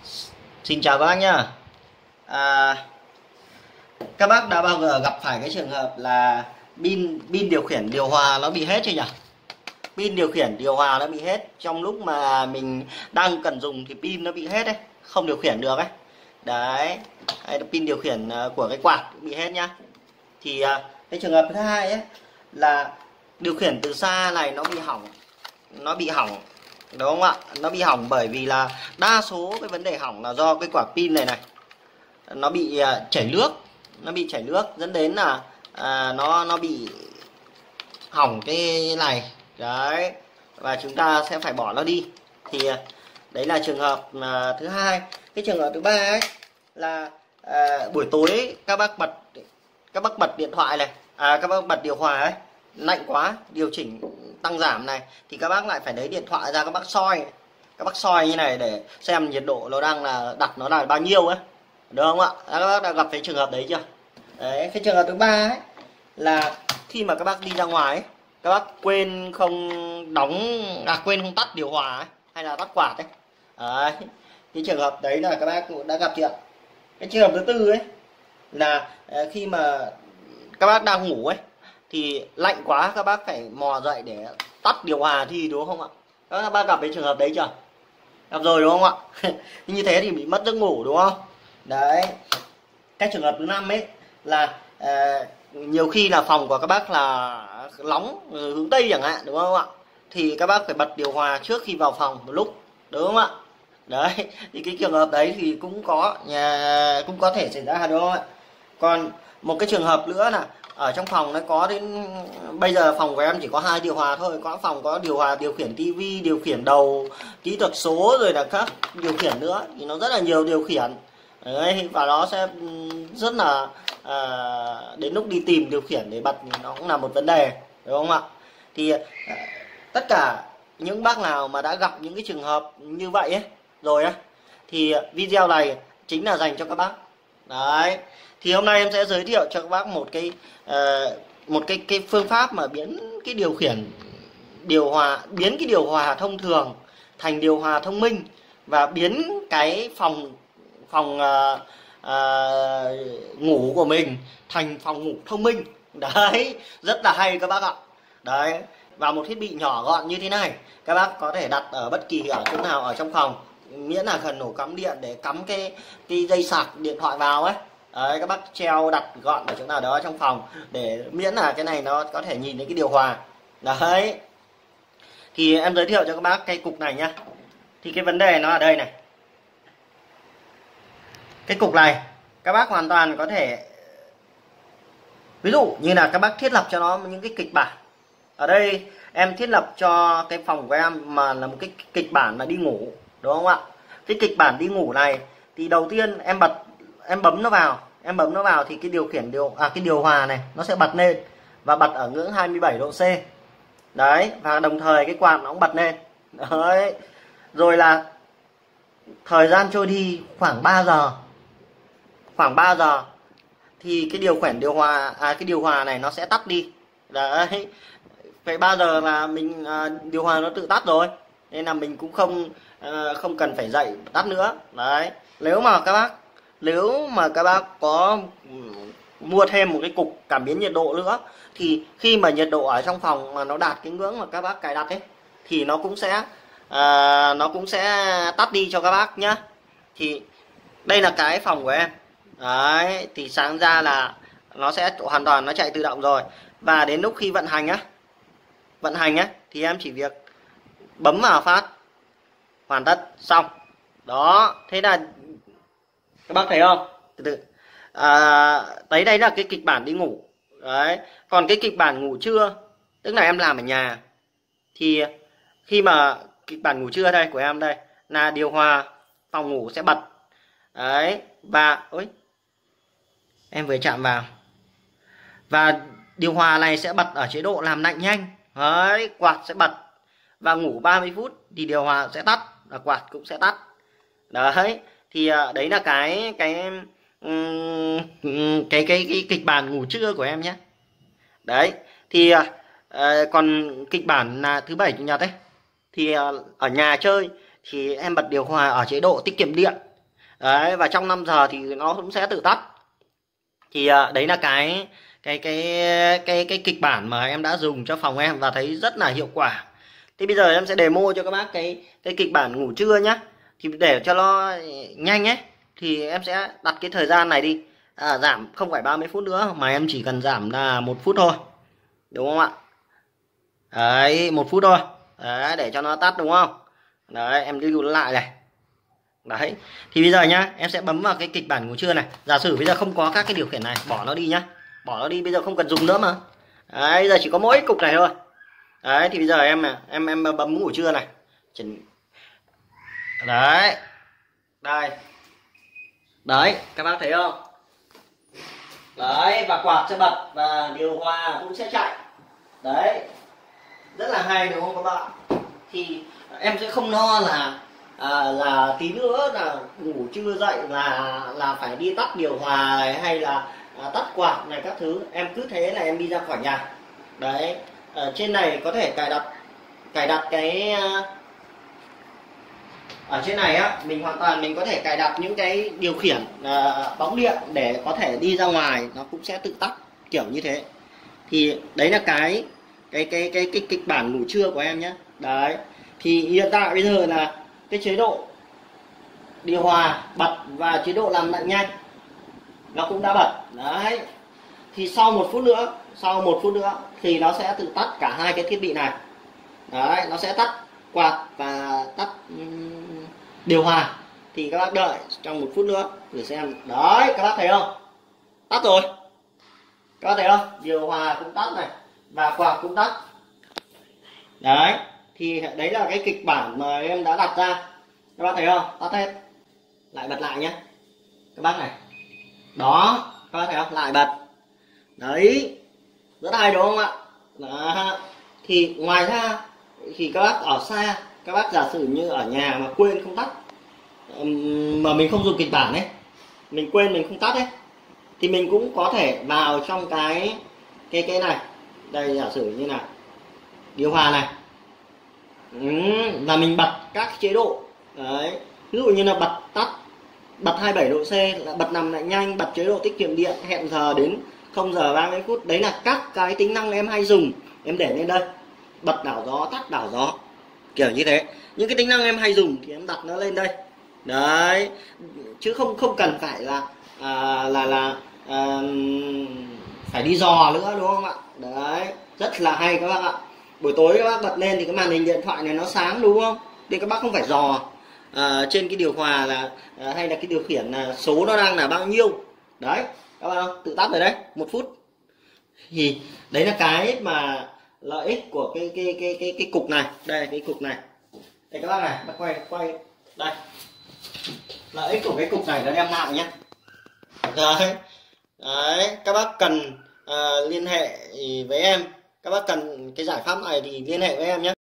Xin chào các bác nhá. À, các bác đã bao giờ gặp phải cái trường hợp là pin pin điều khiển điều hòa nó bị hết chưa nhỉ? Pin điều khiển điều hòa nó bị hết trong lúc mà mình đang cần dùng thì pin nó bị hết đấy, không điều khiển được ấy. Đấy, hay là pin điều khiển của cái quạt cũng bị hết nhá. Thì cái trường hợp thứ hai ấy là điều khiển từ xa này nó bị hỏng, đúng không ạ? Nó bị hỏng bởi vì là đa số cái vấn đề hỏng là do cái quả pin này nó bị chảy nước dẫn đến là nó bị hỏng cái này đấy, và chúng ta sẽ phải bỏ nó đi. Thì đấy là trường hợp thứ hai. Cái trường hợp thứ ba ấy là buổi tối ấy, các bác bật điện thoại này, các bác bật điều hòa ấy, lạnh quá điều chỉnh tăng giảm này thì các bác lại phải lấy điện thoại ra, các bác soi như này để xem nhiệt độ nó đang là đặt nó là bao nhiêu ấy, được không ạ? Các bác đã gặp cái trường hợp đấy chưa? Đấy, cái trường hợp thứ ba ấy là khi mà các bác đi ra ngoài ấy, các bác quên không quên không tắt điều hòa ấy, hay là tắt quạt ấy. Đấy, cái trường hợp đấy là các bác cũng đã gặp chưa? Cái trường hợp thứ tư ấy là khi mà các bác đang ngủ ấy thì lạnh quá, các bác phải mò dậy để tắt điều hòa thì, đúng không ạ? Các bác gặp cái trường hợp đấy chưa? Gặp rồi đúng không ạ? Như thế thì bị mất giấc ngủ, đúng không? Đấy. Cái trường hợp thứ năm ấy là nhiều khi là phòng của các bác là nóng hướng Tây chẳng hạn, đúng không ạ? Thì các bác phải bật điều hòa trước khi vào phòng một lúc, đúng không ạ? Đấy, thì cái trường hợp đấy thì cũng có thể xảy ra, đúng không ạ? Còn một cái trường hợp nữa là ở trong phòng nó có đến bây giờ phòng của em chỉ có 2 điều hòa thôi, có phòng có điều hòa điều khiển tivi, điều khiển đầu kỹ thuật số, rồi là các điều khiển nữa, thì nó rất là nhiều điều khiển. Đấy, và nó sẽ rất là đến lúc đi tìm điều khiển để bật nó cũng là một vấn đề, đúng không ạ? Thì tất cả những bác nào mà đã gặp những cái trường hợp như vậy ấy rồi á, thì video này chính là dành cho các bác. Đấy, thì hôm nay em sẽ giới thiệu cho các bác một cái phương pháp mà biến cái điều hòa thông thường thành điều hòa thông minh, và biến cái phòng ngủ của mình thành phòng ngủ thông minh. Đấy, rất là hay các bác ạ. Đấy, và một thiết bị nhỏ gọn như thế này các bác có thể đặt ở bất kỳ ở chỗ nào ở trong phòng, miễn là gần ổ cắm điện để cắm cái dây sạc điện thoại vào ấy. Đấy, các bác treo đặt gọn ở chỗ nào đó trong phòng để miễn là cái này nó có thể nhìn thấy cái điều hòa. Đấy, thì em giới thiệu cho các bác cái cục này nhá. Thì cái vấn đề nó ở đây này, cái cục này các bác hoàn toàn có thể, ví dụ như là các bác thiết lập cho nó những cái kịch bản. Ở đây em thiết lập cho cái phòng của em mà là một cái kịch bản là đi ngủ, đúng không ạ? Cái kịch bản đi ngủ này thì đầu tiên em bấm nó vào thì cái cái điều hòa này nó sẽ bật lên và bật ở ngưỡng 27 độ C. Đấy, và đồng thời cái quạt nó cũng bật lên. Đấy. Rồi là thời gian trôi đi khoảng 3 giờ. Thì cái cái điều hòa này nó sẽ tắt đi. Đấy. Vậy 3 giờ là mình điều hòa nó tự tắt rồi, nên là mình cũng không cần phải dậy tắt nữa. Đấy, nếu mà các bác có mua thêm một cái cục cảm biến nhiệt độ nữa thì khi mà nhiệt độ ở trong phòng mà nó đạt cái ngưỡng mà các bác cài đặt ấy thì nó cũng sẽ tắt đi cho các bác nhá. Thì đây là cái phòng của em. Đấy, thì sáng ra là nó sẽ hoàn toàn nó chạy tự động rồi, và đến lúc khi vận hành á thì em chỉ việc bấm vào phát hoàn tất xong. Đó, thế là các bác thấy không? Đây là cái kịch bản đi ngủ. Đấy, còn cái kịch bản ngủ trưa tức là em làm ở nhà, thì khi mà kịch bản ngủ trưa đây của em đây là điều hòa phòng ngủ sẽ bật. Đấy, và em vừa chạm vào, và điều hòa này sẽ bật ở chế độ làm lạnh nhanh. Đấy, quạt sẽ bật, và ngủ 30 phút thì điều hòa sẽ tắt và quạt cũng sẽ tắt. Đấy, thì đấy là cái kịch bản ngủ trưa của em nhé. Đấy, thì còn kịch bản là thứ bảy chủ nhật ấy thì ở nhà chơi thì em bật điều hòa ở chế độ tiết kiệm điện. Đấy, và trong 5 giờ thì nó cũng sẽ tự tắt. Thì đấy là cái kịch bản mà em đã dùng cho phòng em và thấy rất là hiệu quả. Thì bây giờ em sẽ demo cho các bác cái kịch bản ngủ trưa nhá. Thì để cho nó nhanh ấy thì em sẽ đặt cái thời gian này đi, giảm không phải 30 phút nữa mà em chỉ cần giảm là 1 phút thôi, đúng không ạ? Đấy, 1 phút thôi. Đấy, để cho nó tắt đúng không? Đấy, em lưu lại này. Đấy, thì bây giờ nhá, em sẽ bấm vào cái kịch bản ngủ trưa này. Giả sử bây giờ không có các cái điều khiển này, bỏ nó đi nhá. Bỏ nó đi, bây giờ không cần dùng nữa mà. Đấy, bây giờ chỉ có mỗi cục này thôi. Đấy, thì bây giờ em bấm ngủ trưa này. Đấy. Đây. Đấy, các bác thấy không? Đấy, và quạt sẽ bật và điều hòa cũng sẽ chạy. Đấy. Rất là hay đúng không các bạn? Thì em sẽ không lo là tí nữa là ngủ chưa dậy là phải đi tắt điều hòa này, hay là tắt quạt này các thứ. Em cứ thế là em đi ra khỏi nhà. Đấy, ở trên này có thể cài đặt cái ở trên này á, mình hoàn toàn mình có thể cài đặt những cái điều khiển bóng điện để có thể đi ra ngoài nó cũng sẽ tự tắt kiểu như thế. Thì đấy là cái kịch bản ngủ trưa của em nhé. Đấy, thì hiện tại bây giờ là cái chế độ điều hòa bật và chế độ làm lạnh nhanh nó cũng đã bật. Đấy, thì sau 1 phút nữa thì nó sẽ tự tắt cả hai cái thiết bị này. Đấy, nó sẽ tắt quạt và tắt điều hòa. Thì các bác đợi trong 1 phút nữa thử xem. Đấy, các bác thấy không? Tắt rồi. Các bác thấy không? Điều hòa cũng tắt này và quạt cũng tắt. Đấy, thì đấy là cái kịch bản mà em đã đặt ra. Các bác thấy không? Tắt hết. Lại bật lại nhé. Các bác này. Đó, các bác thấy không? Lại bật. Đấy, rất hay đúng không ạ? Đó. Thì ngoài ra thì các bác ở xa, các bác giả sử như ở nhà mà quên không tắt, mà mình không dùng kịch bản ấy, mình quên mình không tắt ấy, thì mình cũng có thể vào trong cái này. Đây, giả sử như là điều hòa này, là mình bật các chế độ. Đấy, ví dụ như là bật tắt, bật 27 độ C, là bật nằm lại nhanh, bật chế độ tiết kiệm điện, hẹn giờ đến 0 giờ 30 phút. Đấy là các cái tính năng em hay dùng, em để lên đây. Bật đảo gió, tắt đảo gió, kiểu như thế. Những cái tính năng em hay dùng thì em đặt nó lên đây. Đấy, chứ không cần phải phải đi dò nữa đúng không ạ? Đấy, rất là hay các bác ạ. Buổi tối các bác bật lên thì cái màn hình điện thoại này nó sáng đúng không? Thì các bác không phải dò trên cái điều hòa là hay là cái điều khiển là số nó đang là bao nhiêu. Đấy, các bác tự tắt rồi đấy, 1 phút. Thì đấy là cái mà lợi ích của cái cục này. Đây, cái cục này. Đây các bác này, bác quay đây. Lợi ích của cái cục này nó đem lại nhé. Đấy. Đấy, các bác cần liên hệ với em, các bác cần cái giải pháp này thì liên hệ với em nhé.